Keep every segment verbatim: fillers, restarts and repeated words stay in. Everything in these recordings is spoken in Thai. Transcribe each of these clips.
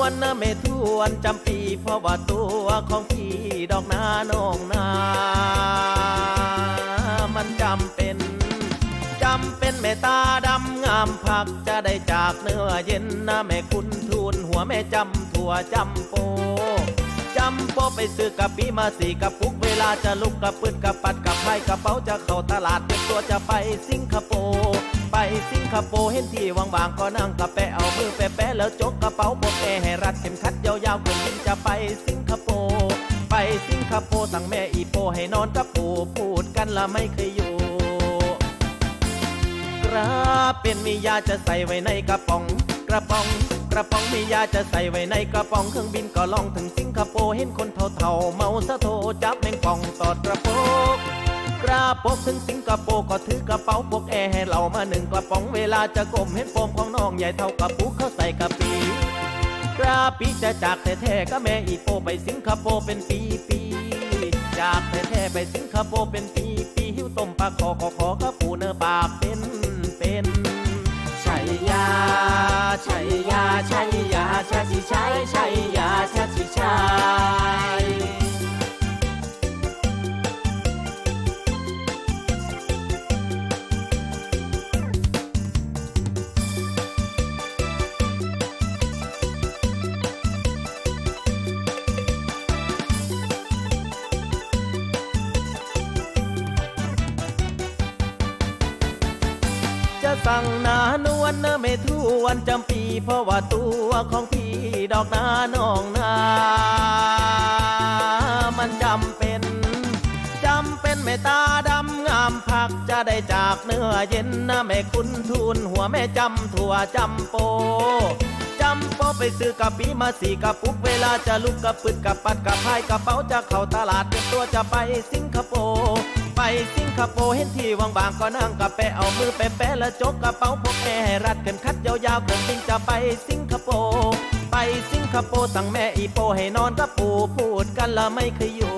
ลนะแม่ทวนจำปีเพราะว่าตัวของพี่ดอกนาน้องนามันจำเป็นจำเป็นแม่ตาดำงามผักจะได้จากเนื้อเย็นนะแม่คุณทูลหัวแม่จำถั่วจำโปจำโปไปซื้อกะปิมาสี่กะปุกเวลาจะลุกกะปืนกะปัดกะไพ่กะเป๋าจะเข้าตลาดเตรียมตัวจะไปสิงคโปร์ไปสิงคโปร์เห็นที่ว่างๆก็นั่งกะแปะเอามือแปะๆแล้วจกกระเป๋าปกแอให้รัดเข็มขัดยาวๆเครื่องบินจะไปสิงคโปร์ไปสิงคโปร์สั่งแม่อีโปให้นอนกับปู่พูดกันละไม่เคยอยู่กระเป็นมียาจะใส่ไว้ในกระป๋องกระป๋องกระป๋องมียาจะใส่ไว้ในกระป๋องเครื่องบินก็ล่องถึงสิงคโปร์เห็นคนเฒ่าๆเมาซะโทจับแมงป่องตอดกระโปงกระโปงถึงสิงคโปร์ก็ถือกระเป๋าพกแอร์ให้เรามาหนึ่งกระป๋องเวลาจะก้มเห็นโฟมของน้องใหญ่เท่ากระปุกเขาใส่กระปีกระปีจะจากแท้ๆก็แม่อีโปไปสิงคโปร์เป็นปีปีจากแท้ๆไปสิงคโปร์เป็นปีปีหิ้วต้มปลาคอขอขอกระปูเนื้อปลาเป็นเป็นชัยยาชัยยาชัยยาชาชิชัยชัยยาชาชิชัยจะสั่งนานวลนะไม่ทวนจำปีเพราะว่าตัวของพี่ดอกนาน้องนามันจำเป็นจำเป็นแม่ตาดำงามผักจะได้จากเนื้อเย็นนะแม่คุณทูลหัวแม่จำถั่วจำโปจำโปไปซื้อกะปิมาสี่กะปุกเวลาจะลุกกะปึดกะปัดกะพายกะเป๋าจะเข้าตลาดเตรียมตัวจะไปสิงคโปร์ไปสิงคโปร์เห็นที่ว่างๆก็นั่งกะแปะเอามือแปะๆแล้วจกกระเป๋าพกแอร์ให้รัดเข็มขัดยาวๆเครื่องบินจะไปสิงคโปร์ไปสิงคโปร์สั่งแม่อีโปให้นอนกับปู่พูดกันละไม่เคยอยู่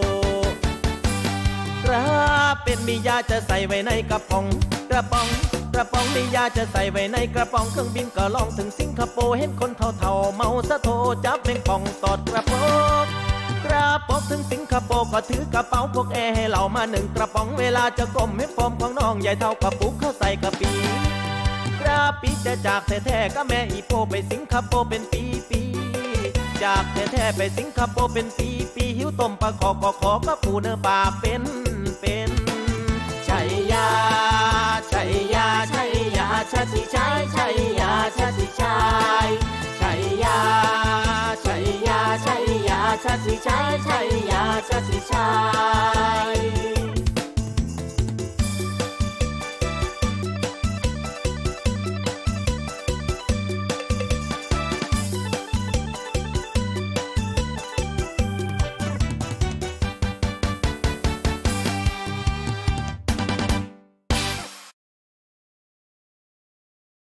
กระเป็นมียาจะใส่ไว้ในกระป๋องกระป๋องกระป๋องมียาจะใส่ไว้ในกระป๋องเครื่องบินก็ล่องถึงสิงคโปร์เห็นคนเฒ่าๆเมาซะโทจับแมงป่องตอดกระโปงกระป๋องถึงสิงคโปร์ก็ถือกระเป๋าพกแอร์ให้เรามาหนึ่งกระป๋องเวลาจะก้มเห็นโฟมของน้องใหญ่เท่ากระปุกเขาใส่กระปีกระปีจะจากแท้ๆก็แม่อีโปไปสิงคโปร์เป็นปีปีจากแท้ๆไปสิงคโปร์เป็นปีปีหิวต้มปลาคอขอขอก็ปูเนื้อปลาเป็นเป็นชัยยาชัยยาชัยยาชาติชัยชัยยาชาติชัยชัยยาชัยยาชัยยาชาติชัยชัยยาชาติชัย